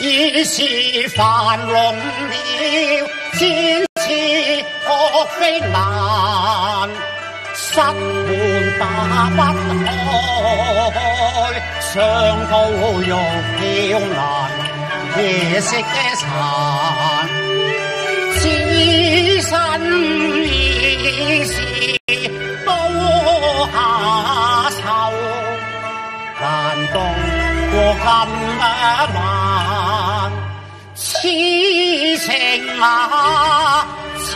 已是繁荣了，千次莫非难，失門打不開，上高欲叫難，夜色嘅殘，此身已是多下愁，難道過今不晚，此情啊，此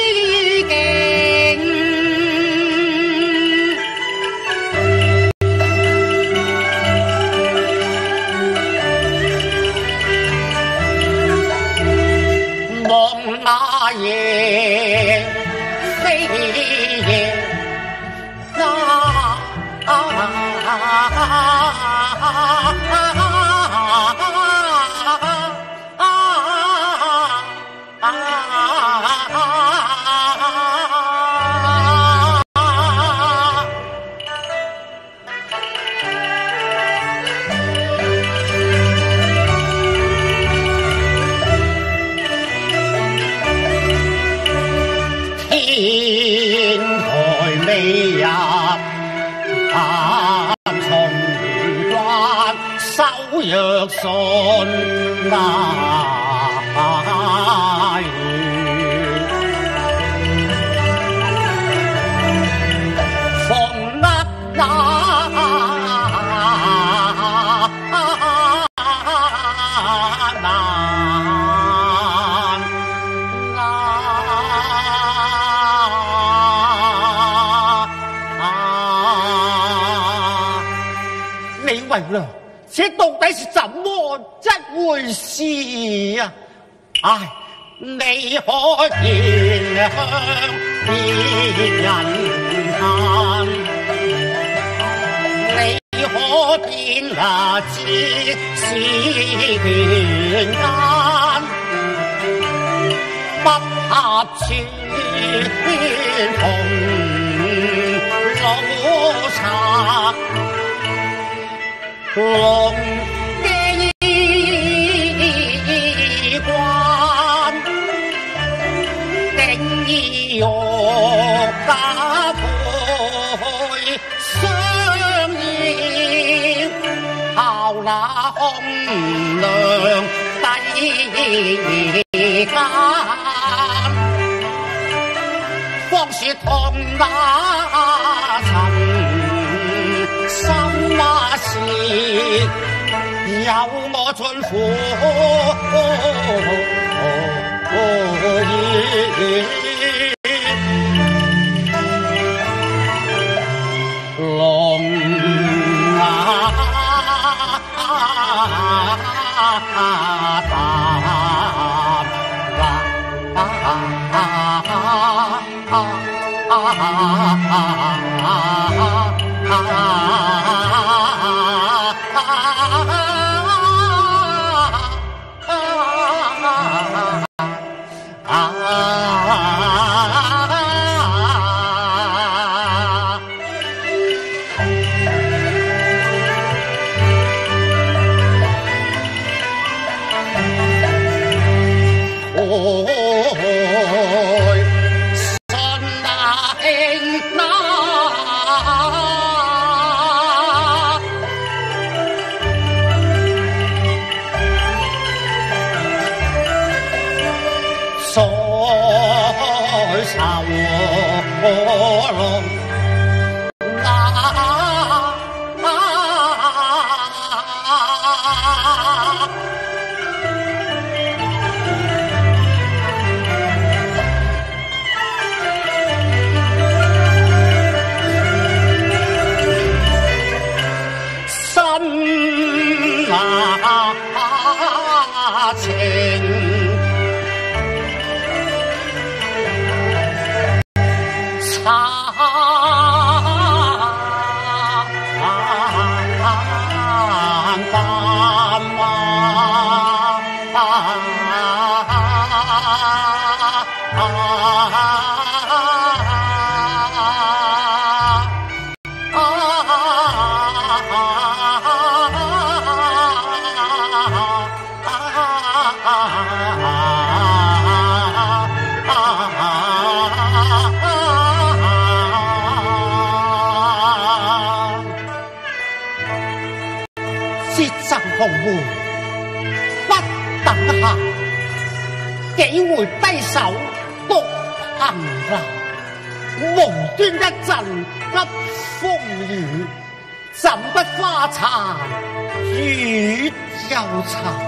景。望那夜飛夜天台未入暗重關，收若信那緣，逢厄你為娘，這到底是怎麼一回事啊？唉，你可見向別人嘆，你可見知是權奸，不合處同老賊。龍機關，定義欲打配相應，效那空量低間，方說同那塵。心話事有我盡苦意，龍是张红梅不等下，幾回低手獨行樓，無端一陣急風雨，怎不花殘雨又殘。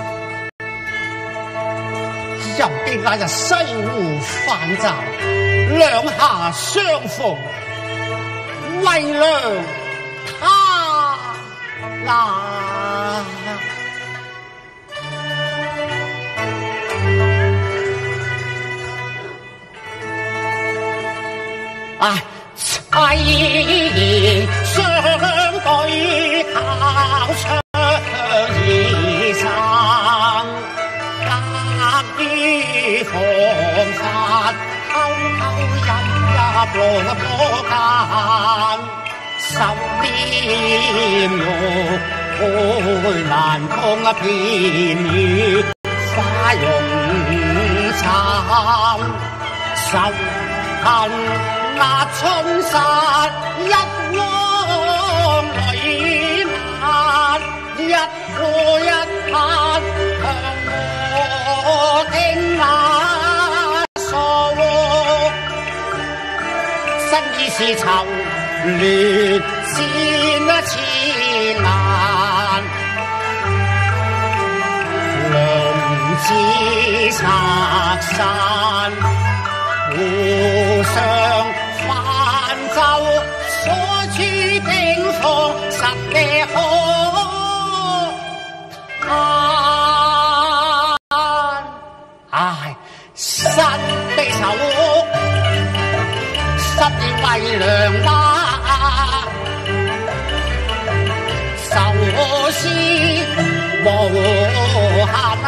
又見那日西湖泛舟，兩下相逢，為娘他那凄言相對靠窗而生，隔於房發偷偷引入波間，手邊玉杯難空片雨花容慘，手恨那春殺一汪淚眼，一個一刻向我聽那傻身已是囚亂戰千難，良知拆散互相泛舟，所處境況實嘅可嘆。唉，身的手十年為娘家，愁思無限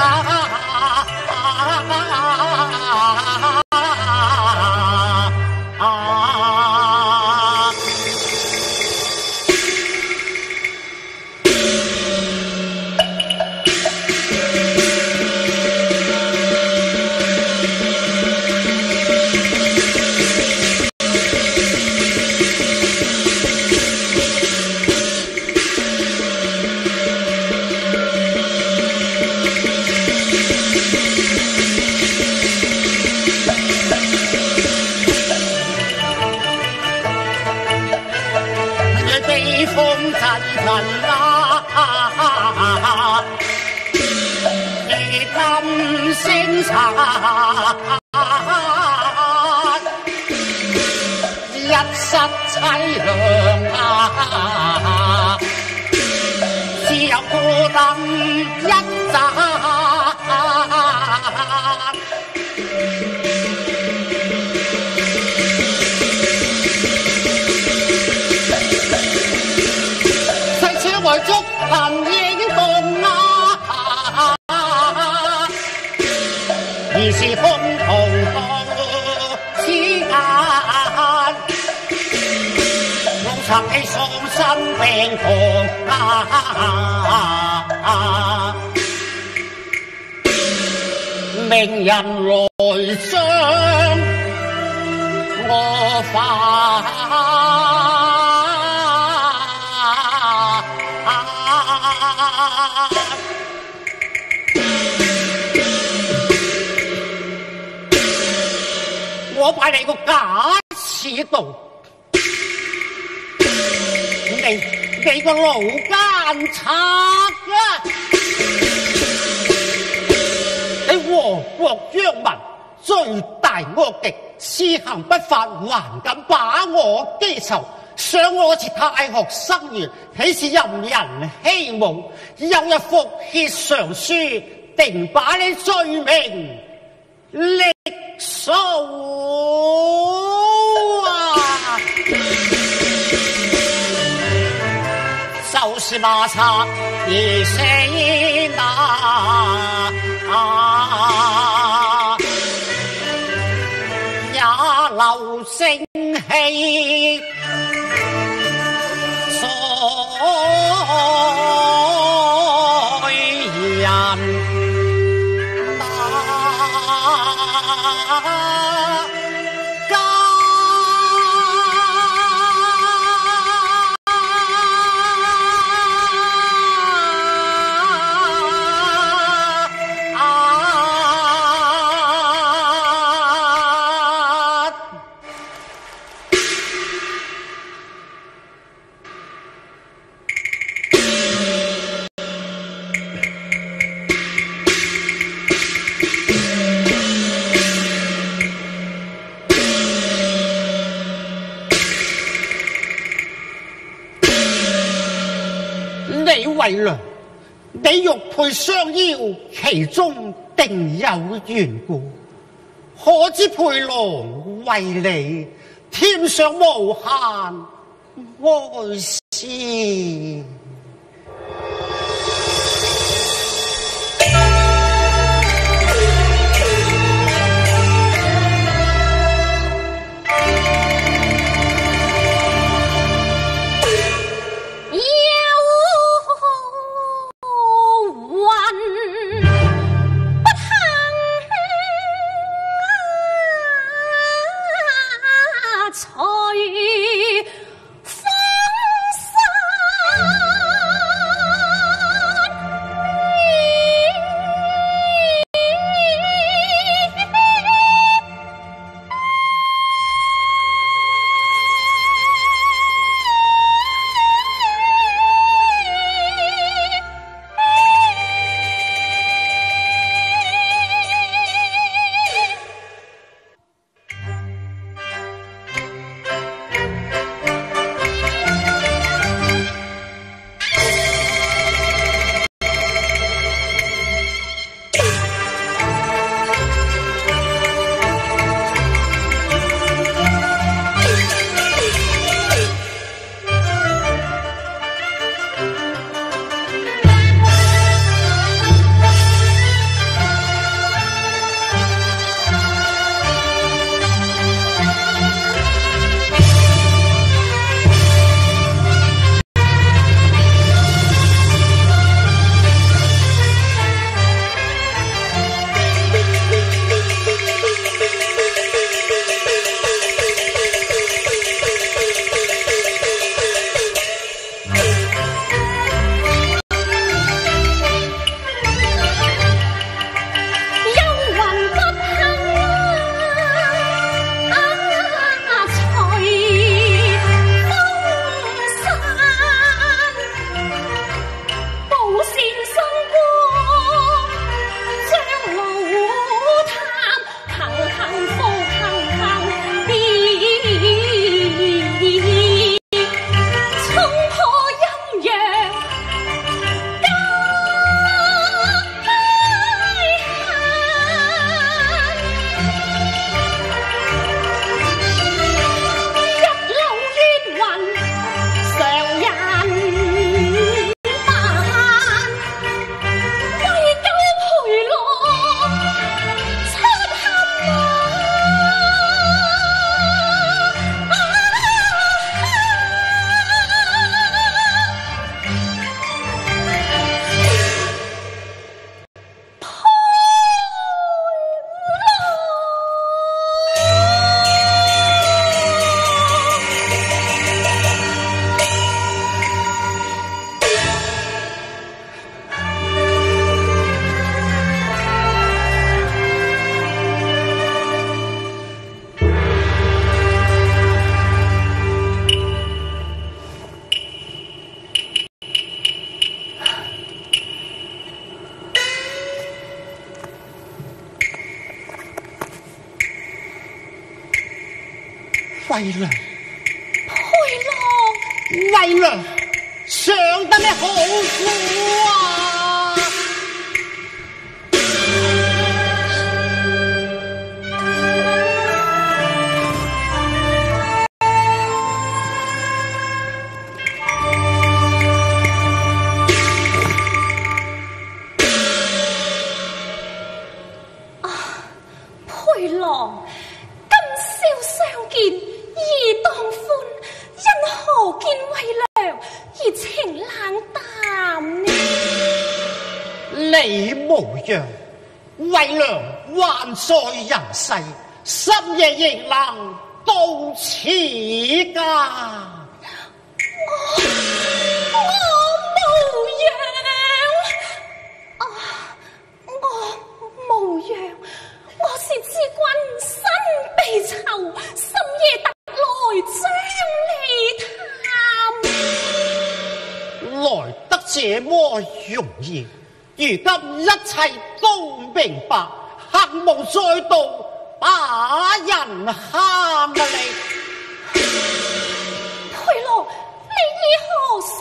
星辰一室凄涼只有孤燈一盞，世此為足貧應共而是風同到此間，我曾起喪身病狂，命人來將我發。我拜你個假似道，你個老奸賊啊！你禍國殃民，罪大惡極，施行不法，還敢把我譏仇，想我似太學生源，豈是任人欺侮？有日復血上書，定把你罪名力數啊！就是馬賊而死那也留正氣，所人。 你为娘，你玉佩相邀，其中定有緣故。可知佩郎為你添上無限愛思。为娘， 佩郎， 为娘，上得你好苦啊！ 佩郎，今宵相见，意当欢，因何见为娘而情冷淡呢？ 你無恙， 为娘还在人世，深夜仍能到此家。 我无恙，我是知君身被囚，深夜特来将你探。 来得这么容易，如今一切都明白，恨无再度把人坑你。 佩罗，你以何所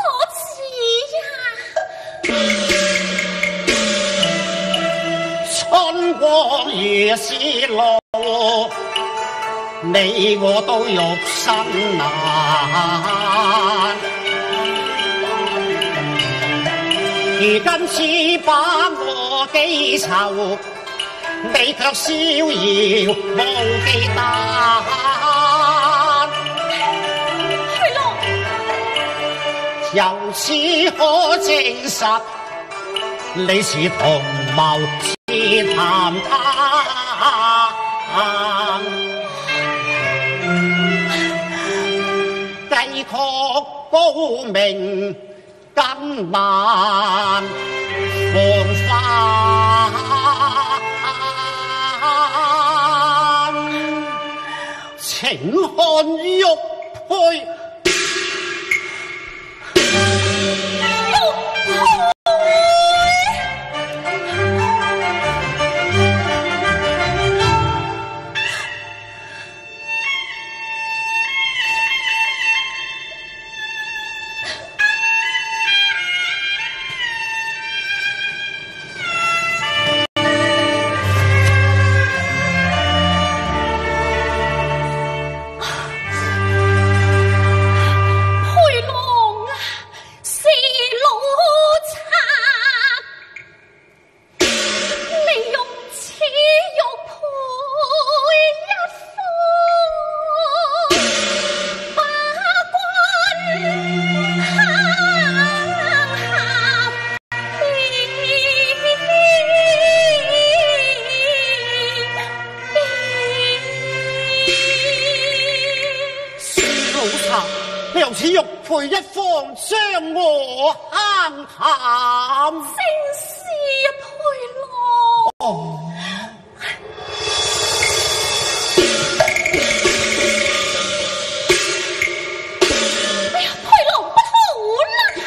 指呀？ 春光也是路，你我都肉身难。如今只把我記仇，你卻逍遙無忌憚。 佩羅， 由此可證實，你是同謀是談判，計確高明。今晚放翻，請看玉佩。由此玉佩一方，將我坑陷。 正是啊，佩羅。 哦， 哎呀，佩羅不好啦！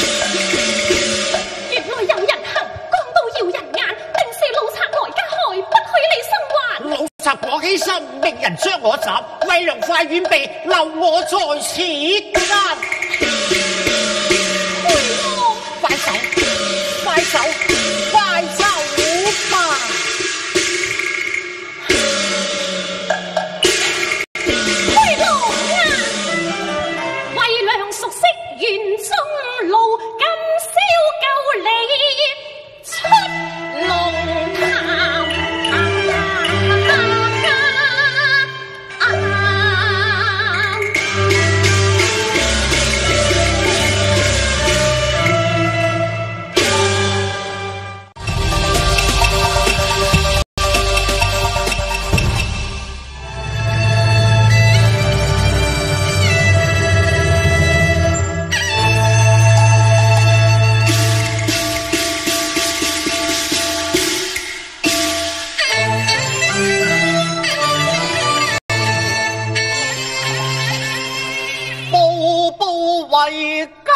原來有人行，講到耀人眼，定是老賊來加害，不許你生還。 老賊果犧牲，命人將我斬，為娘快遠避，留我在此間。快走，快走，快走吧！ 佩羅啊，為娘熟悉園中路，今宵救你出龍潭。 為家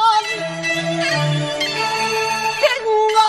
敬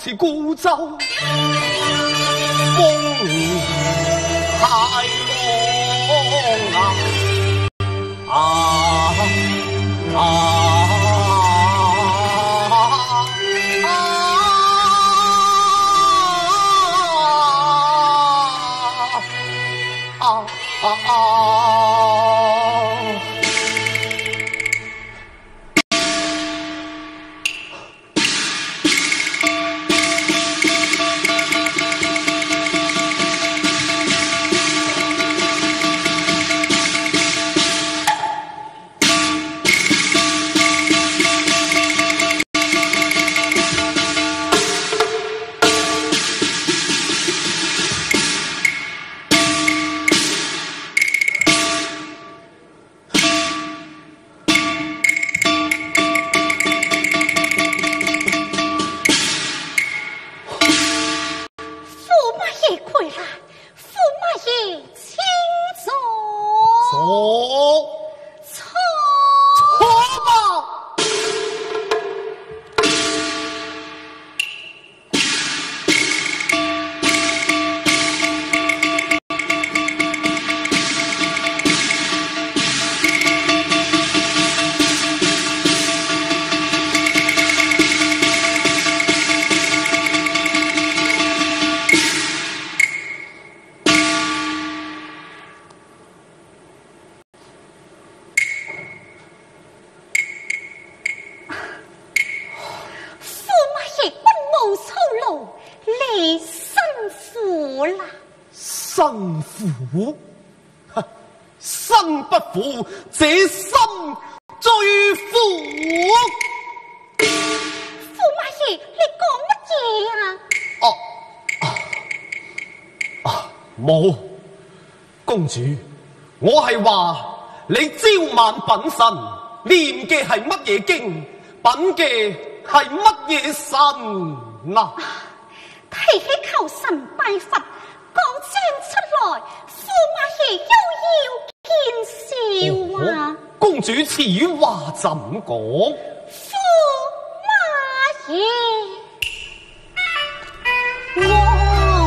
似孤舟，风太浪啊！生苦，生不苦，这心最苦。 驸马爷，你讲乜嘢啊？冇，公主，我系话你朝晚品神，念嘅系乜嘢经，品嘅系乜嘢神啊？ 提起求神拜佛。讲将出来，驸马爷又要见笑啊！ 公主此话怎讲？ 驸马爷，王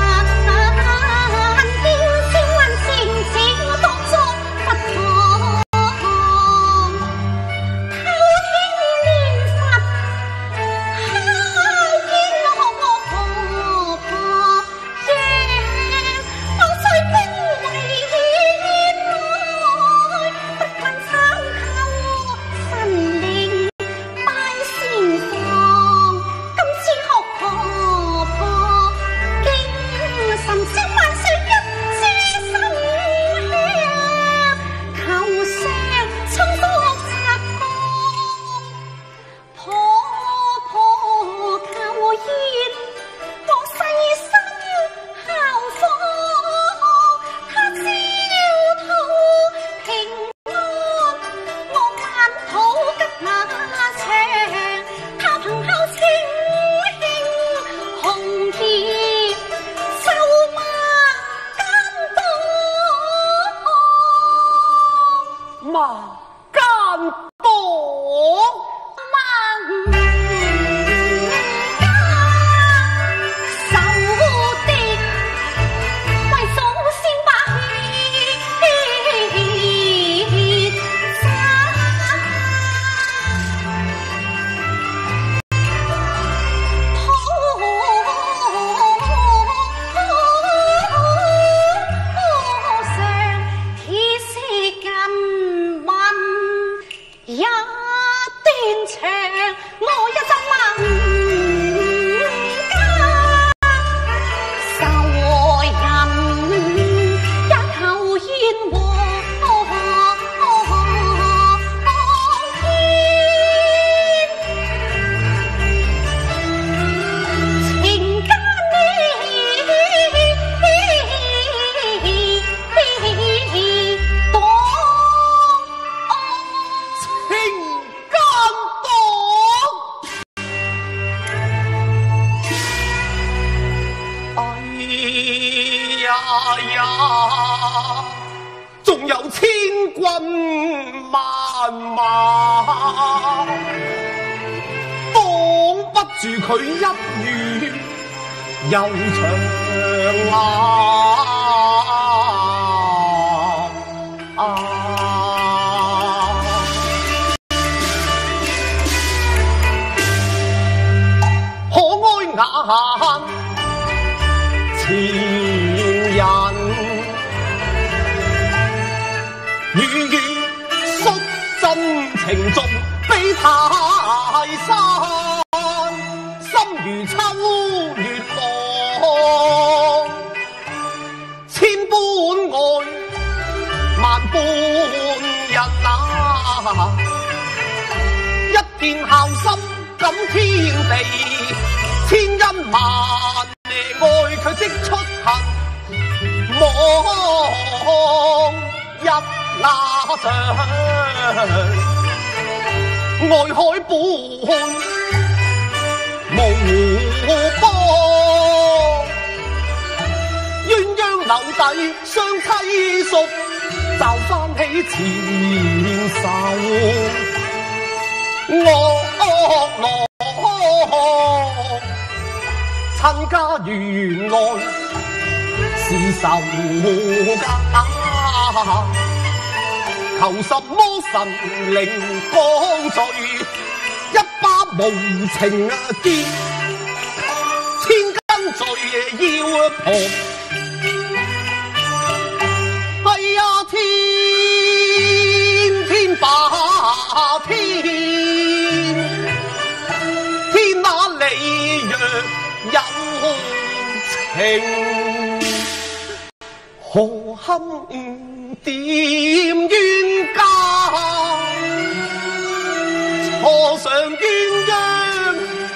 眼见笑问前朝当作佛堂，偷听念佛，孝敬我婆婆。 仲有千军万马，当不住佢一語悠長可愛眼前人，語語率真情重比泰山，心如秋月望，千般愛，萬般人啊！一片孝心感天地，千恩萬利愛卻即出行，望一那上愛海般無波，鴛鴦柳底相棲屬，驟翻起前仇。惡狼親家原來是仇家，求什麼神靈降罪，一把無情劍，千根罪要破。哎呀，天天把天，天那里若有情，何堪點冤家，錯上鴛鴦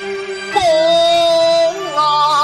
幫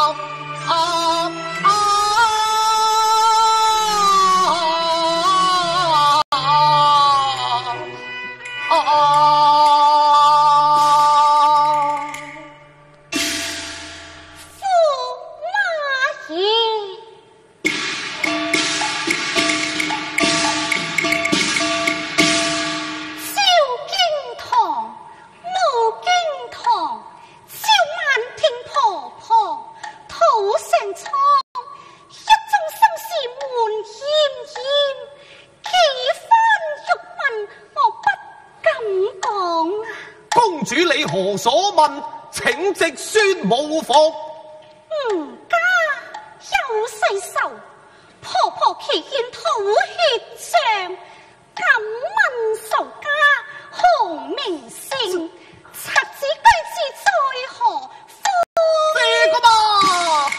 何所問，請直宣母服。 吾家有世仇，婆婆期見吐血脹，敢問仇家何名姓？賊子居住在何方？ 這個嘛，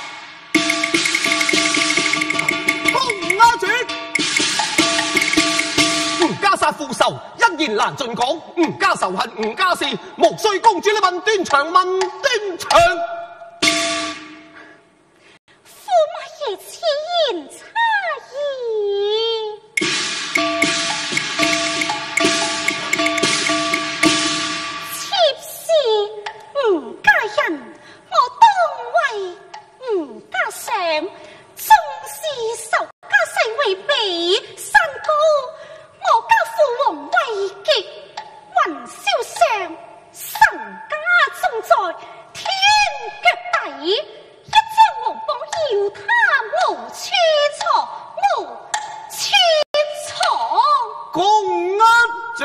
公阿主，吾家殺父仇，一言難盡講。吾家仇恨，吾家事，無須公主你問端詳，問端詳。 駙馬爺此言差矣。妾是吾家人，我當為吾家上，縱是仇家勢位比山高，我家父王位極雲霄上，神家中在天腳底，一朝無報要他無處藏，無處藏。 公阿主，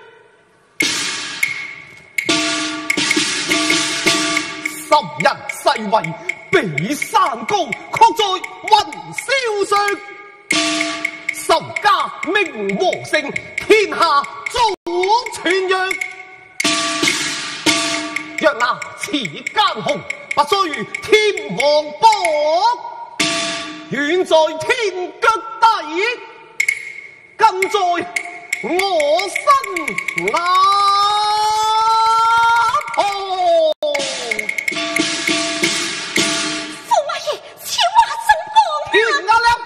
十人世位比山高，確在雲霄上。仇家名和姓，天下早傳揚。若拿此奸雄，不須天王卜，遠在天腳底，近在我身額旁。 駙馬爺，此話怎講？ 天壓力！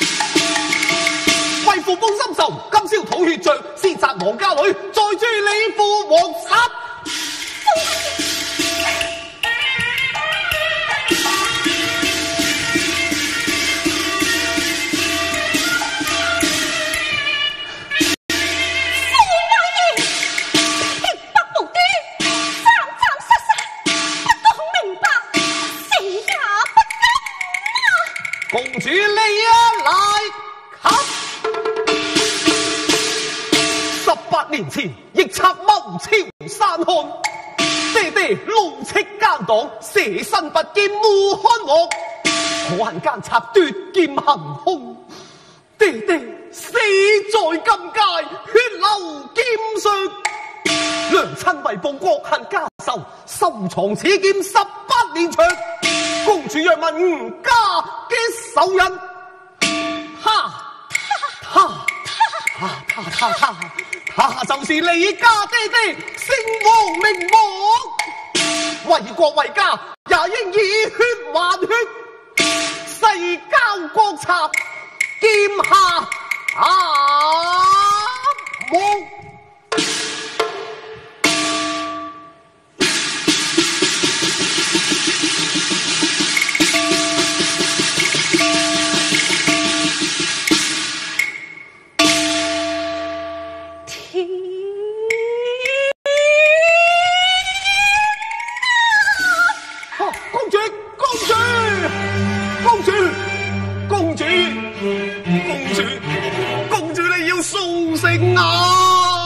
為父報深仇，今宵吐血仗，先殺王家女，再誅你父王殺。 处理啊来看，18年前亦插谋朝山汉，爹爹怒斥奸党，舍身不見護漢王，可恨奸賊奪劍行兇，爹爹死在金界，血流劍術。娘親為報國恨家仇，收藏此劍18年長。公主若問吳家嘅仇人，他就是你家爹爹，姓王名望，為國為家也應以血還血，誓交國賊，劍下無。公主，你要蘇醒啊！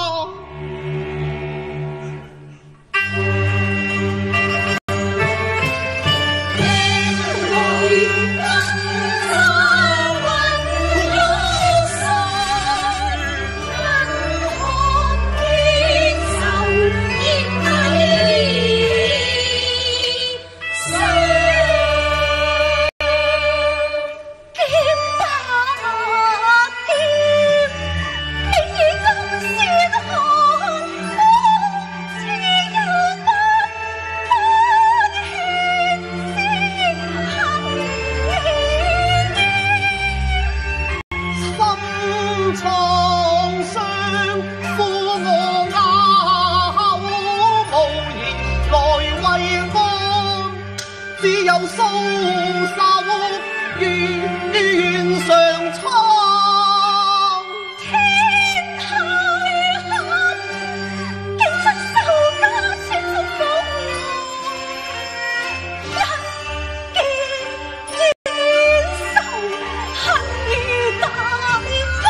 只有蘇手願上蒼， 天太黑，竟出手家千福福，一見冤仇恨於大方。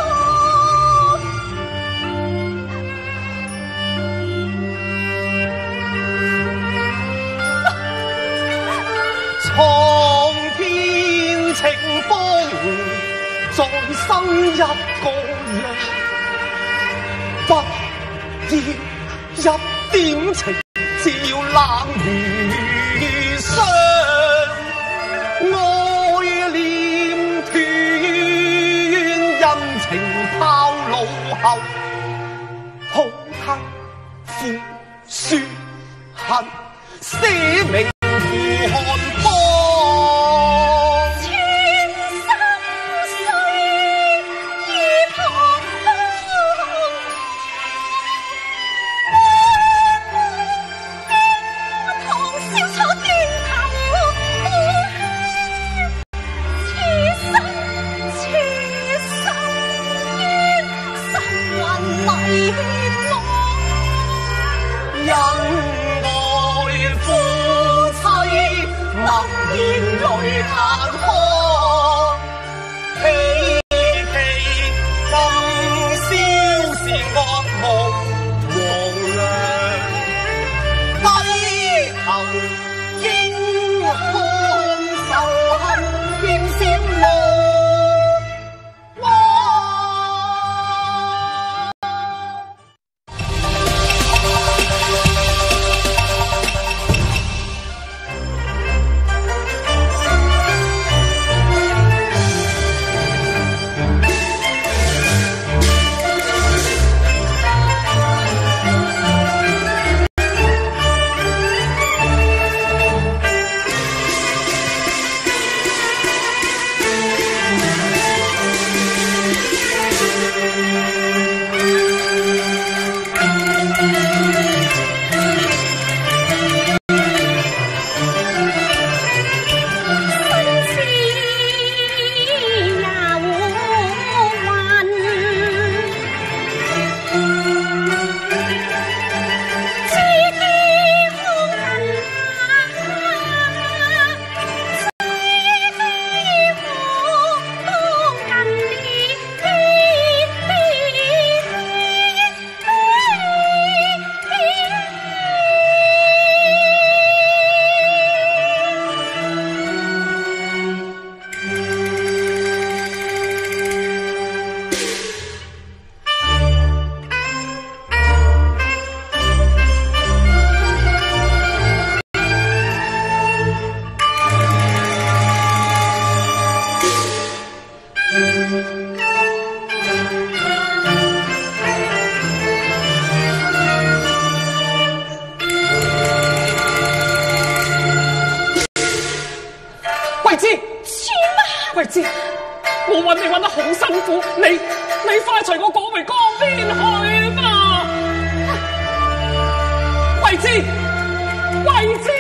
蒼天情風，再生一個人，不要一點情，只要冷如霜。愛念斷，恩情拋腦後，好他付書恨寫明寒芳， 千生歲已彷徨，我堂桂枝，桂枝，我揾你揾得好辛苦，你快隨我趕回江邊去吧。桂枝，桂枝，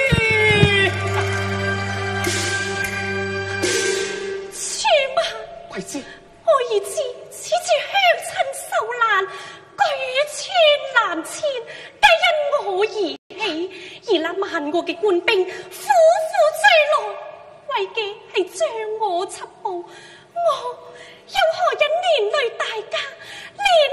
處馬， 桂枝， 我已知此處鄉親受難，舉村難遷，皆因我而起，而那萬惡嘅官兵苦苦追落。為嘅係將我緝捕，我又何忍連累大家，連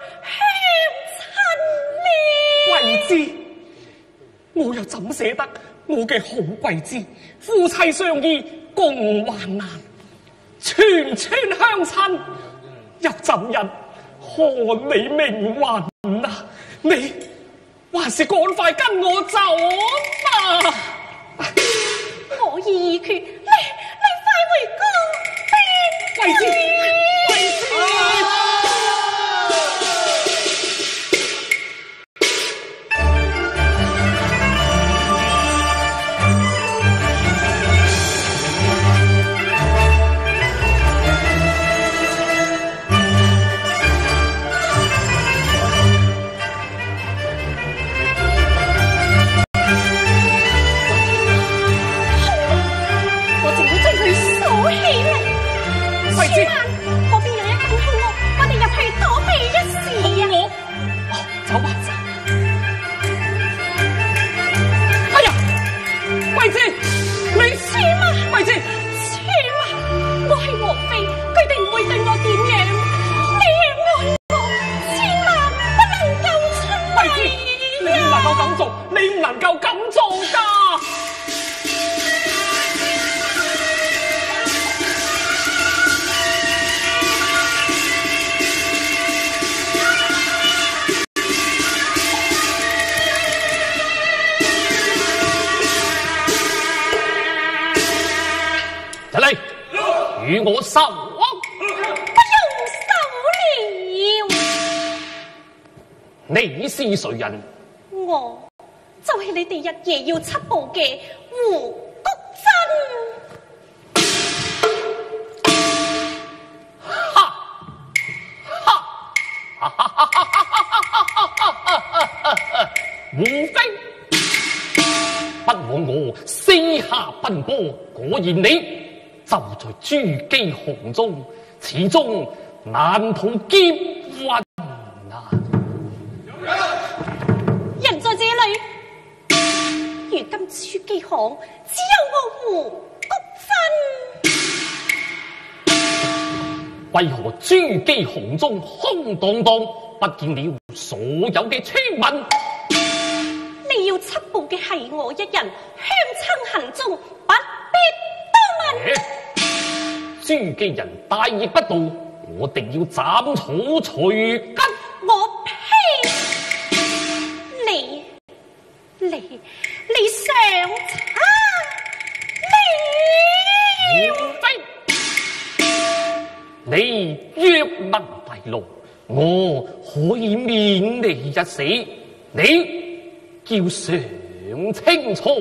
累鄉親呢？ 桂枝，我又怎捨得我嘅好桂枝？夫妻相依共患難，全村鄉親又怎忍看你命運啊？你還是趕快跟我走吧。 我意已決，你快回江邊。 桂枝，桂枝。与我受啊！ 不用受了。 你是誰人？ 我就係你哋日夜要緝捕嘅胡谷珍。 哈！胡飛，不枉我四下奔波，果然你就在珠璣巷中，始終難逃劫運啊！ 人在這裏，如今珠璣巷只有我胡谷珍。 為何珠璣巷中空蕩蕩，不見了所有嘅村民？ 你要緝捕嘅係我一人，鄉親行蹤不必多問。 珠璣人大逆不道，我定要斬草除根。 我呸！你想你若能敗露，我可以免你一死。你叫想清楚。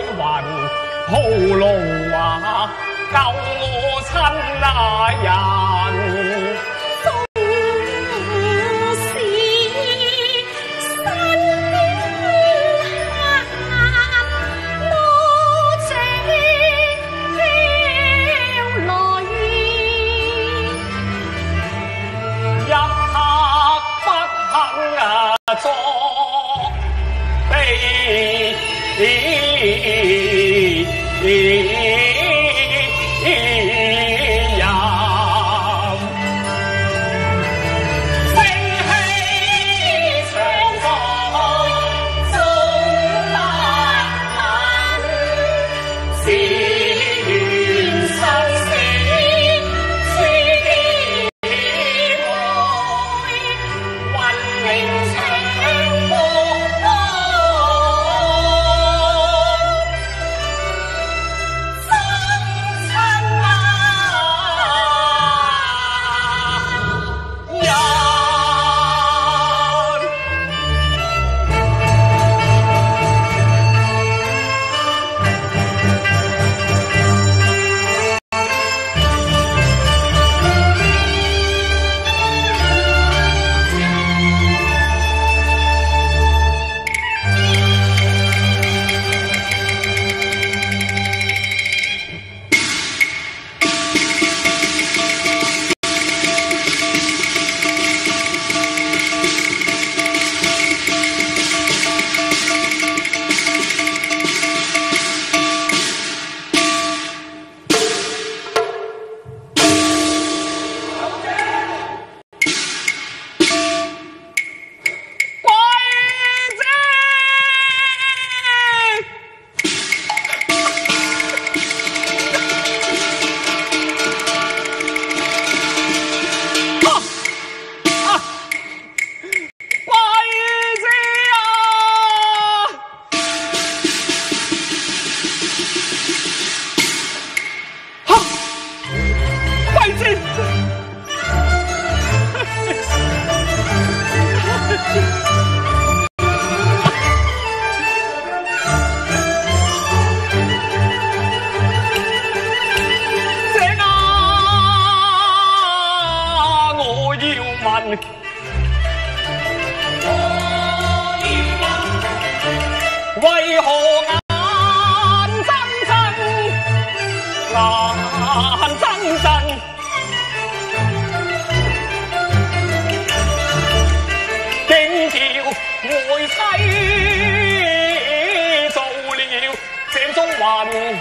鋪路啊，救我親人。 为何眼睁睁，眼睁睁，竟叫爱妻做了井中云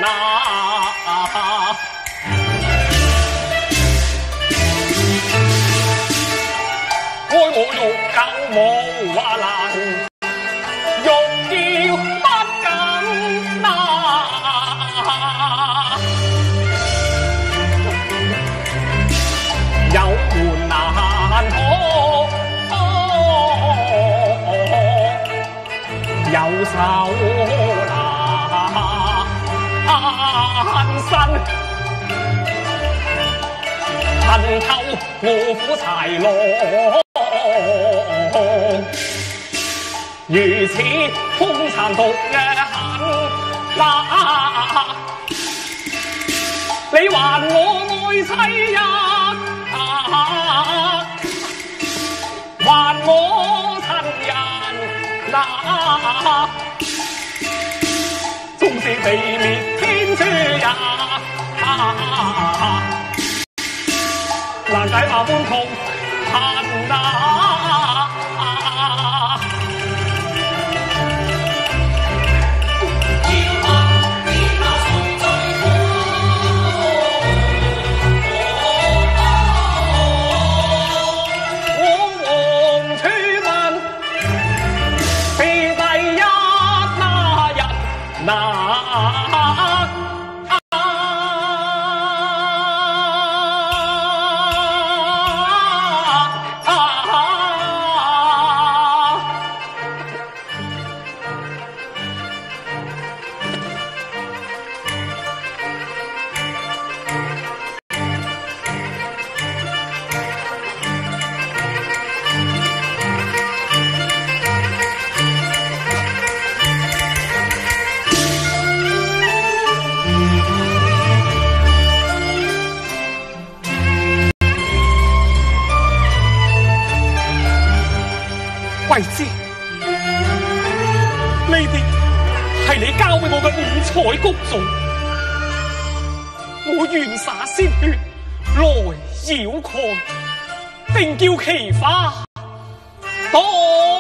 爱我欲救无话难，欲叫不敢有门难可，有手难伸，恨透卧虎柴罗。如此凶殘毒嘅狠你還我愛妻呀，還我親人縱是地滅天誅也，難解萬般痛恨貴之，呢啲係你交俾我嘅五彩谷種，我願灑鮮血來繞蓋，定叫奇花多